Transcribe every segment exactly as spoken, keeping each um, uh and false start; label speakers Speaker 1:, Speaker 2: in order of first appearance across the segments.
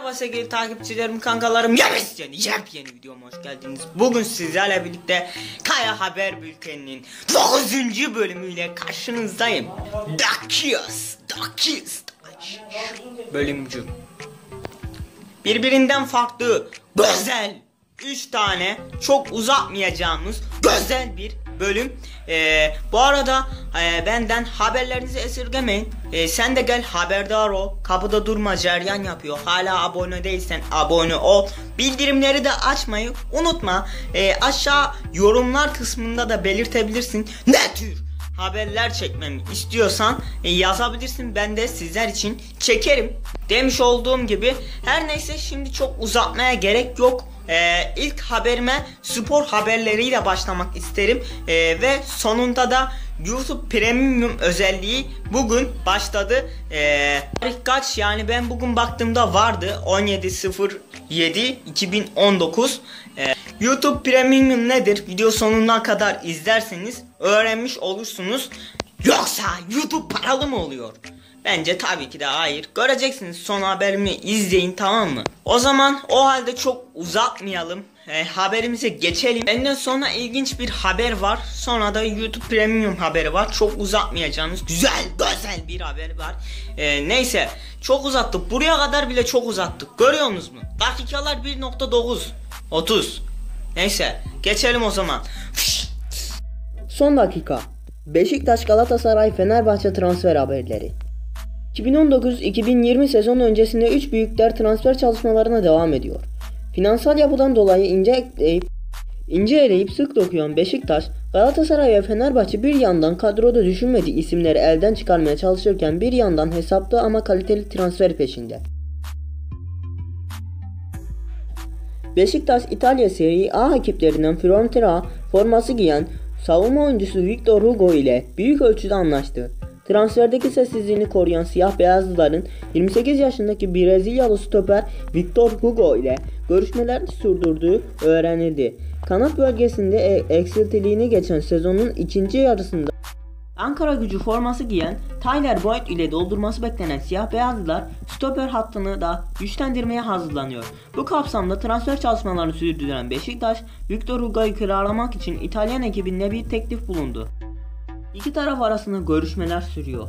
Speaker 1: Merhaba sevgili takipçilerim, kankalarım, yepyeni yepyeni videoma hoş geldiniz. Bugün sizlerle birlikte Kaya Haber Bülteni'nin dokuzuncu bölümüyle karşınızdayım. Dakiyos, Dakiyos bölümcü. Birbirinden farklı, güzel, üç tane çok uzatmayacağımız güzel bir bölüm. Ee, bu arada e, benden haberlerinizi esirgemeyin. Ee, sen de gel haberdar ol. Kapıda durma, ceryan yapıyor. Hala abone değilsen abone ol. Bildirimleri de açmayı unutma. Ee, aşağı yorumlar kısmında da belirtebilirsin ne tür haberler çekmemi istiyorsan e, yazabilirsin. Ben de sizler için çekerim. Demiş olduğum gibi, her neyse, şimdi çok uzatmaya gerek yok. Ee, ilk haberime spor haberleriyle başlamak isterim ee, ve sonunda da YouTube Premium özelliği bugün başladı. Ee, tarih kaç, yani ben bugün baktığımda vardı, on yedi yedi iki bin on dokuz. Ee, YouTube Premium nedir? Video sonuna kadar izlerseniz öğrenmiş olursunuz. Yoksa YouTube paralı mı oluyor? Bence tabii ki de hayır. Göreceksiniz, son haberimi izleyin, tamam mı? O zaman o halde çok uzatmayalım. E, haberimize geçelim. Benden sonra ilginç bir haber var. Sonra da YouTube Premium haberi var. Çok uzatmayacağınız güzel güzel bir haber var. E, neyse, çok uzattık. Buraya kadar bile çok uzattık. Görüyorsunuz mu? Dakikalar bir nokta dokuz otuz. Neyse, geçelim o zaman.
Speaker 2: Son dakika. Beşiktaş, Galatasaray, Fenerbahçe transfer haberleri. iki bin on dokuz iki bin yirmi sezon öncesinde üç büyükler transfer çalışmalarına devam ediyor. Finansal yapıdan dolayı ince ekleyip, ince eleyip sık dokuyan Beşiktaş, Galatasaray ve Fenerbahçe bir yandan kadroda düşünmediği isimleri elden çıkarmaya çalışırken bir yandan hesaplı ama kaliteli transfer peşinde. Beşiktaş, İtalya Serie A ekiplerinden Fiorentina forması giyen savunma oyuncusu Victor Hugo ile büyük ölçüde anlaştı. Transferdeki sessizliğini koruyan siyah beyazlıların yirmi sekiz yaşındaki Brezilyalı stoper Victor Hugo ile görüşmelerini sürdürdüğü öğrenildi. Kanat bölgesinde e eksiltiliğini geçen sezonun ikinci yarısında Ankaragücü forması giyen Tyler Boyd ile doldurması beklenen siyah beyazlılar stoper hattını da güçlendirmeye hazırlanıyor. Bu kapsamda transfer çalışmalarını sürdüren Beşiktaş, Victor Hugo'yu kiralamak için İtalyan ekibine bir teklif bulundu. İki taraf arasında görüşmeler sürüyor.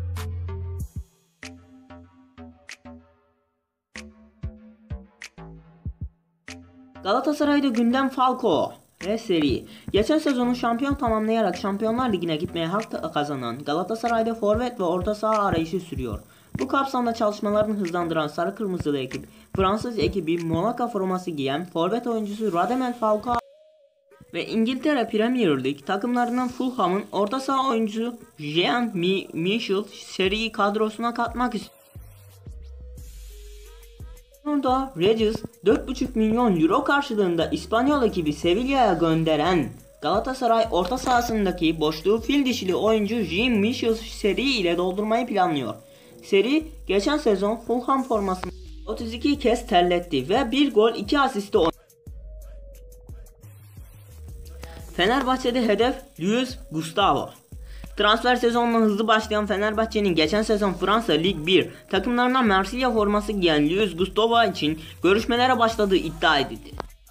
Speaker 2: Galatasaray'da gündem Falcao ve seri. Geçen sezonu şampiyon tamamlayarak Şampiyonlar Ligi'ne gitmeye hak kazanan Galatasaray'da forvet ve orta saha arayışı sürüyor. Bu kapsamda çalışmalarını hızlandıran sarı kırmızılı ekip, Fransız ekibi Monaco forması giyen forvet oyuncusu Radamel Falcao ve İngiltere Premier Lig takımlarından Fulham'ın orta saha oyuncusu Jean Michel seriyi kadrosuna katmak istiyor. Burada Regis dört buçuk milyon euro karşılığında İspanyol ekibi Sevilla'ya gönderen Galatasaray orta sahasındaki boşluğu fil dişili oyuncu Jean Michel seri ile doldurmayı planlıyor. Seri geçen sezon Fulham formasını otuz iki kez terletti ve bir gol iki asisti oynadı. Fenerbahçe'de hedef Luis Gustavo. Transfer sezonuna hızlı başlayan Fenerbahçe'nin geçen sezon Fransa Lig bir takımlarından Marsilya forması giyen Luis Gustavo için görüşmelere başladığı iddia edildi.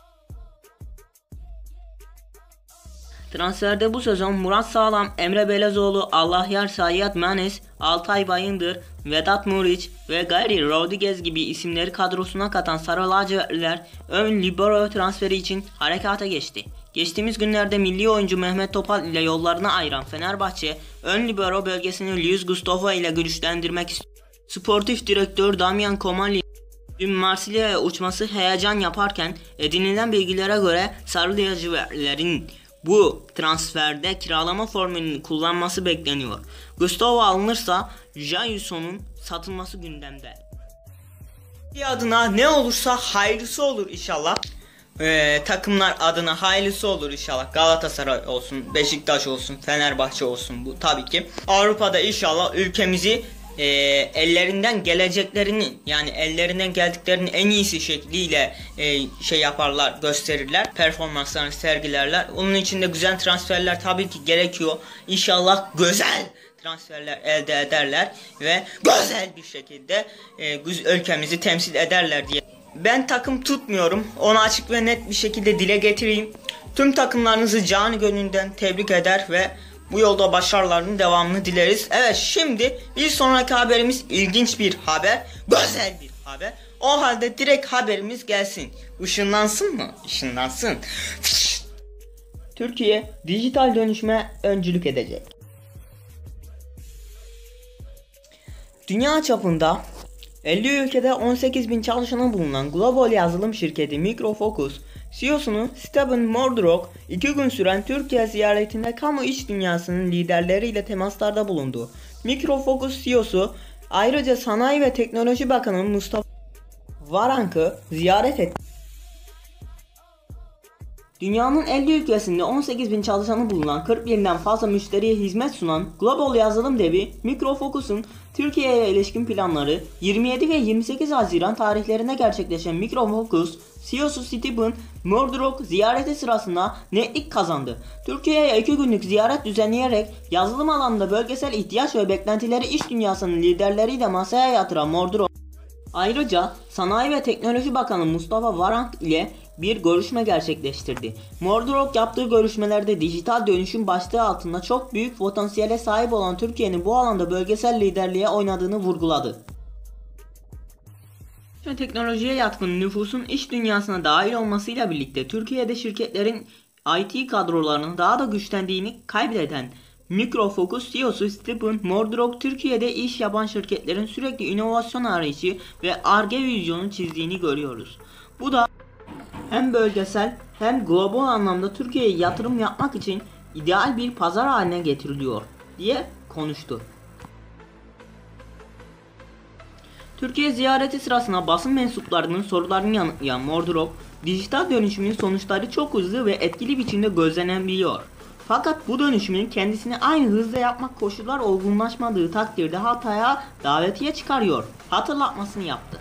Speaker 2: Transferde bu sezon Murat Sağlam, Emre Belezoğlu, Allahyar Sayyad Manes, Altay Bayındır, Vedat Muriç ve Gary Rodriguez gibi isimleri kadrosuna katan Sarı Lacivertliler ön libero transferi için harekata geçti. Geçtiğimiz günlerde milli oyuncu Mehmet Topal ile yollarını ayıran Fenerbahçe, ön libero bölgesini Luis Gustavo ile güçlendirmek istiyor. Sportif direktör Damian Comali dün Marsilya'ya uçması heyecan yaparken edinilen bilgilere göre Sarı Lacivertlilerin bu transferde kiralama formülünü kullanması bekleniyor. Gustavo alınırsa Jayuson'un satılması gündemde.
Speaker 1: Bir adına ne olursa hayırlısı olur inşallah. Ee, takımlar adına hayırlısı olur inşallah. Galatasaray olsun, Beşiktaş olsun, Fenerbahçe olsun, bu tabii ki. Avrupa'da inşallah ülkemizi e, ellerinden geleceklerini, yani ellerinden geldiklerini en iyisi şekliyle e, şey yaparlar, gösterirler, performanslarını sergilerler. Onun için de güzel transferler tabii ki gerekiyor. İnşallah güzel transferler elde ederler ve güzel bir şekilde e, ülkemizi temsil ederler diye. Ben takım tutmuyorum. Onu açık ve net bir şekilde dile getireyim. Tüm takımlarınızı canı gönülden tebrik eder ve bu yolda başarılarının devamını dileriz. Evet, şimdi bir sonraki haberimiz ilginç bir haber. Güzel bir haber. O halde direkt haberimiz gelsin. Işınlansın mı? Işınlansın.
Speaker 2: Türkiye dijital dönüşüme öncülük edecek.
Speaker 1: Dünya çapında elli ülkede on sekiz bin çalışanı bulunan global yazılım şirketi Micro Focus C E O'sunu Stephen Murdoch iki gün süren Türkiye ziyaretinde kamu iş dünyasının liderleriyle temaslarda bulundu. Micro Focus C E O'su ayrıca Sanayi ve Teknoloji Bakanı Mustafa Varank'ı ziyaret etti.
Speaker 2: Dünyanın elli ülkesinde on sekiz bin çalışanı bulunan kırk binden fazla müşteriye hizmet sunan global yazılım devi Micro Focus'un Türkiye'ye ilişkin planları yirmi yedi ve yirmi sekiz Haziran tarihlerinde gerçekleşen Micro Focus C E O'su Stephen Murdoch ziyareti sırasında netlik kazandı. Türkiye'ye iki günlük ziyaret düzenleyerek yazılım alanında bölgesel ihtiyaç ve beklentileri iş dünyasının liderleriyle masaya yatıran Murdoch, ayrıca Sanayi ve Teknoloji Bakanı Mustafa Varank ile bir görüşme gerçekleştirdi. Murdoch yaptığı görüşmelerde dijital dönüşüm başlığı altında çok büyük potansiyele sahip olan Türkiye'nin bu alanda bölgesel liderliğe oynadığını vurguladı. Ve teknolojiye yatkın nüfusun iş dünyasına dahil olmasıyla birlikte Türkiye'de şirketlerin I T kadrolarının daha da güçlendiğini kaybeden Micro Focus C E O'su Stephen Murdoch, Türkiye'de iş yapan şirketlerin sürekli inovasyon arayışı ve Ar-Ge vizyonu çizdiğini görüyoruz. Bu da hem bölgesel hem global anlamda Türkiye'ye yatırım yapmak için ideal bir pazar haline getiriliyor diye konuştu. Türkiye ziyareti sırasında basın mensuplarının sorularını yanıtlayan Murdoch, dijital dönüşümün sonuçları çok hızlı ve etkili biçimde gözlenebiliyor. Fakat bu dönüşümün kendisini aynı hızla yapmak koşullar olgunlaşmadığı takdirde hataya davetiye çıkarıyor hatırlatmasını yaptı.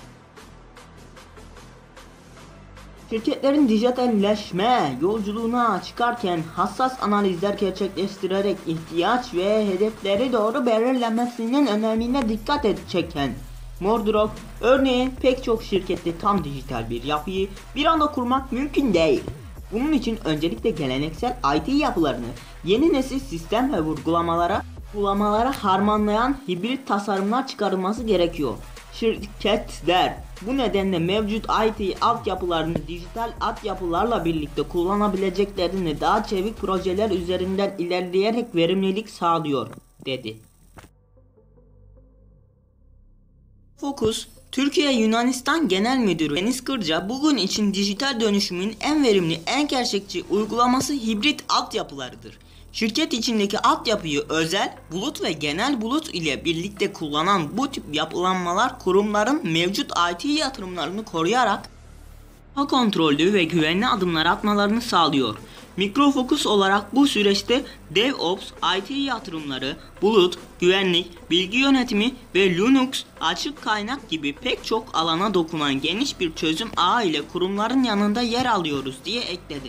Speaker 2: Şirketlerin dijitalleşme yolculuğuna çıkarken hassas analizler gerçekleştirerek ihtiyaç ve hedefleri doğru belirlenmesinin önemine dikkat çeken Murdoch, örneğin pek çok şirkette tam dijital bir yapıyı bir anda kurmak mümkün değil. Bunun için öncelikle geleneksel I T yapılarını yeni nesil sistem ve uygulamalara, uygulamalara harmanlayan hibrit tasarımlar çıkarılması gerekiyor. Şirketler bu nedenle mevcut I T altyapılarını dijital altyapılarla birlikte kullanabileceklerini daha çevik projeler üzerinden ilerleyerek verimlilik sağlıyor, dedi.
Speaker 1: Focus, Türkiye Yunanistan Genel Müdürü Deniz Kırca bugün için dijital dönüşümün en verimli, en gerçekçi uygulaması hibrit altyapılarıdır. Şirket içindeki altyapıyı özel, bulut ve genel bulut ile birlikte kullanan bu tip yapılanmalar kurumların mevcut I T yatırımlarını koruyarak daha kontrollü ve güvenli adımlar atmalarını sağlıyor. Micro Focus olarak bu süreçte DevOps, I T yatırımları, bulut, güvenlik, bilgi yönetimi ve Linux, açık kaynak gibi pek çok alana dokunan geniş bir çözüm ağı ile kurumların yanında yer alıyoruz diye ekledi.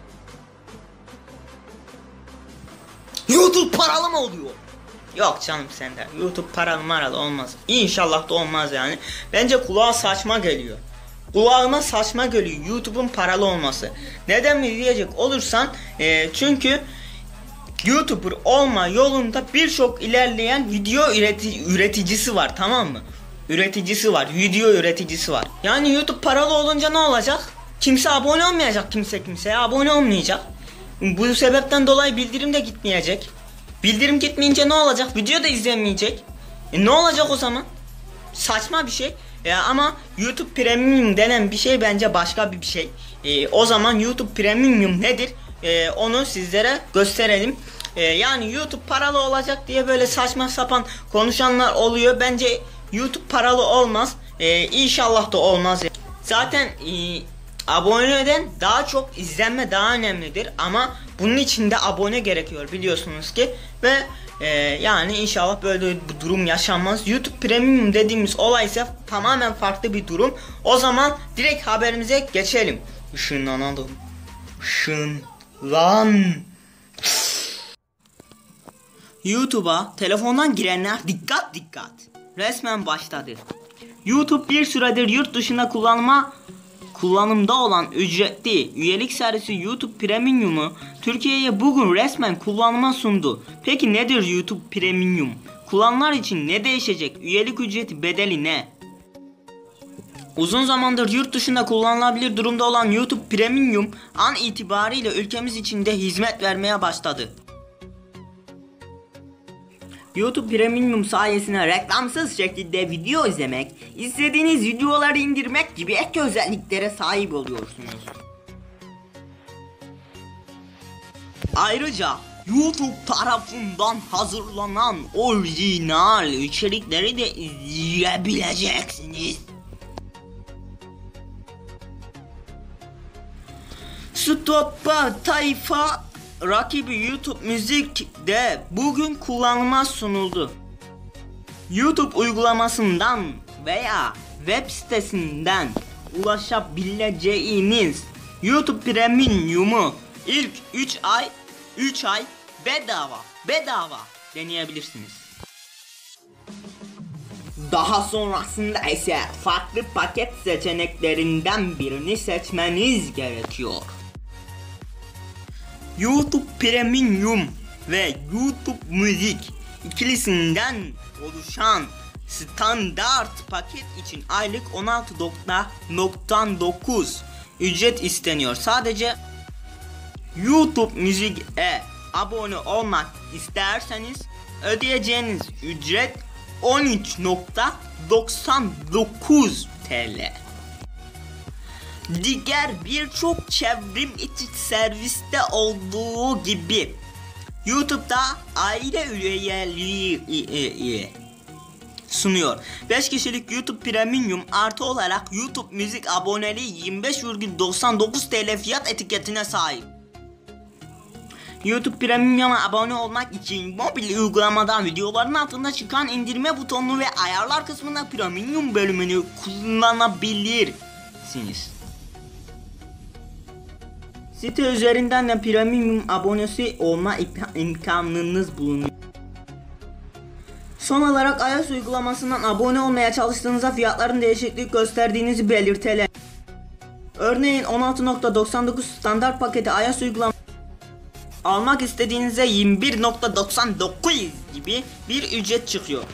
Speaker 1: YouTube paralı mı oluyor? Yok canım senden. YouTube paralı maralı olmaz. İnşallah da olmaz yani. Bence kulağa saçma geliyor. Kulağıma saçma geliyor YouTube'un paralı olması. Neden mi diyecek olursan e, çünkü YouTuber olma yolunda birçok ilerleyen video üreti üreticisi var, tamam mı? Üreticisi var, video üreticisi var. Yani YouTube paralı olunca ne olacak? Kimse abone olmayacak, kimse kimseye abone olmayacak. Bu sebepten dolayı bildirim de gitmeyecek. Bildirim gitmeyince ne olacak? Video da izlenmeyecek. E ne olacak o zaman? Saçma bir şey. E ama YouTube Premium denen bir şey bence başka bir şey. E, o zaman YouTube Premium nedir? E, onu sizlere gösterelim. E, yani YouTube paralı olacak diye böyle saçma sapan konuşanlar oluyor. Bence YouTube paralı olmaz. E, İnşallah da olmaz. Zaten e, aboneden daha çok izlenme daha önemlidir. Ama bunun için de abone gerekiyor biliyorsunuz ki. Ve Ee, yani inşallah böyle bir durum yaşanmaz. YouTube Premium dediğimiz olay ise tamamen farklı bir durum. O zaman direkt haberimize geçelim. Işınlanalım. Işınlan. YouTube'a telefondan girenler dikkat dikkat. Resmen başladı. YouTube bir süredir yurt dışında kullanma kullanımda olan ücretli üyelik servisi YouTube Premium'u Türkiye'ye bugün resmen kullanıma sundu. Peki nedir YouTube Premium? Kullananlar için ne değişecek? Üyelik ücreti bedeli ne? Uzun zamandır yurt dışında kullanılabilir durumda olan YouTube Premium an itibariyle ülkemiz içinde hizmet vermeye başladı. YouTube Premium sayesinde reklamsız şekilde video izlemek, istediğiniz videoları indirmek gibi ek özelliklere sahip oluyorsunuz. Ayrıca YouTube tarafından hazırlanan orijinal içerikleri de izleyebileceksiniz. Spotify rakibi YouTube Müzik de bugün kullanıma sunuldu. YouTube uygulamasından veya web sitesinden ulaşabileceğiniz YouTube Premium'u ilk üç ay üç ay bedava bedava deneyebilirsiniz. Daha sonrasında ise farklı paket seçeneklerinden birini seçmeniz gerekiyor. YouTube Premium ve YouTube Müzik ikilisinden oluşan standart paket için aylık on altı nokta dokuz ücret isteniyor. Sadece YouTube Müzik'e abone olmak isterseniz ödeyeceğiniz ücret on üç nokta doksan dokuz T L. Diğer birçok çevrim içi serviste olduğu gibi YouTube'da aile üyeliği sunuyor. beş kişilik YouTube Premium artı olarak YouTube Müzik aboneliği yirmi beş virgül doksan dokuz T L fiyat etiketine sahip. YouTube Premium'a abone olmak için mobil uygulamadan videoların altında çıkan indirme butonunu ve ayarlar kısmında Premium bölümünü kullanabilirsiniz. Site üzerinden de Premium abonesi olma imkanınız bulunuyor. Son olarak iOS uygulamasından abone olmaya çalıştığınızda fiyatların değişiklik gösterdiğinizi belirtelim. Örneğin on altı nokta doksan dokuz standart paketi iOS uygulaması almak istediğinizde yirmi bir nokta doksan dokuz gibi bir ücret çıkıyor.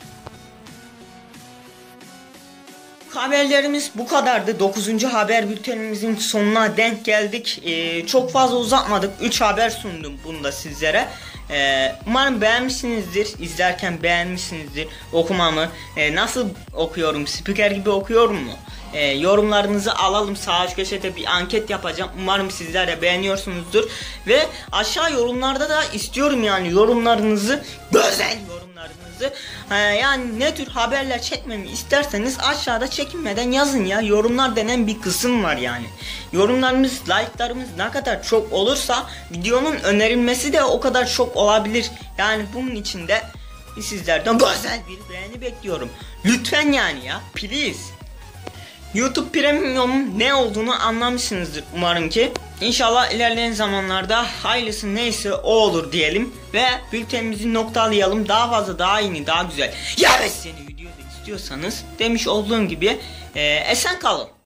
Speaker 1: Haberlerimiz bu kadardı. dokuzuncu haber bültenimizin sonuna denk geldik. Ee, çok fazla uzatmadık. üç haber sundum bunu da sizlere. Ee, umarım beğenmişsinizdir. İzlerken beğenmişsinizdir okumamı. Ee, nasıl okuyorum? Spiker gibi okuyorum mu? Ee, yorumlarınızı alalım. Sağ üst köşede bir anket yapacağım. Umarım sizler de beğeniyorsunuzdur. Ve aşağı yorumlarda da istiyorum yani yorumlarınızı, güzel yorumlarınızı. Ee, yani ne tür haberler çekmemi isterseniz aşağıda çekinmeden yazın ya. Yorumlar denen bir kısım var yani. Yorumlarımız, like'larımız ne kadar çok olursa videonun önerilmesi de o kadar çok olabilir. Yani bunun için de sizlerden güzel bir beğeni bekliyorum. Lütfen yani ya. Please. YouTube Premium'un ne olduğunu anlamışsınızdır umarım ki. İnşallah ilerleyen zamanlarda hayırlısı neyse o olur diyelim. Ve bültenimizi noktalayalım. Daha fazla, daha yeni, daha güzel ya ve seni video istiyorsanız demiş olduğum gibi e, esen kalın.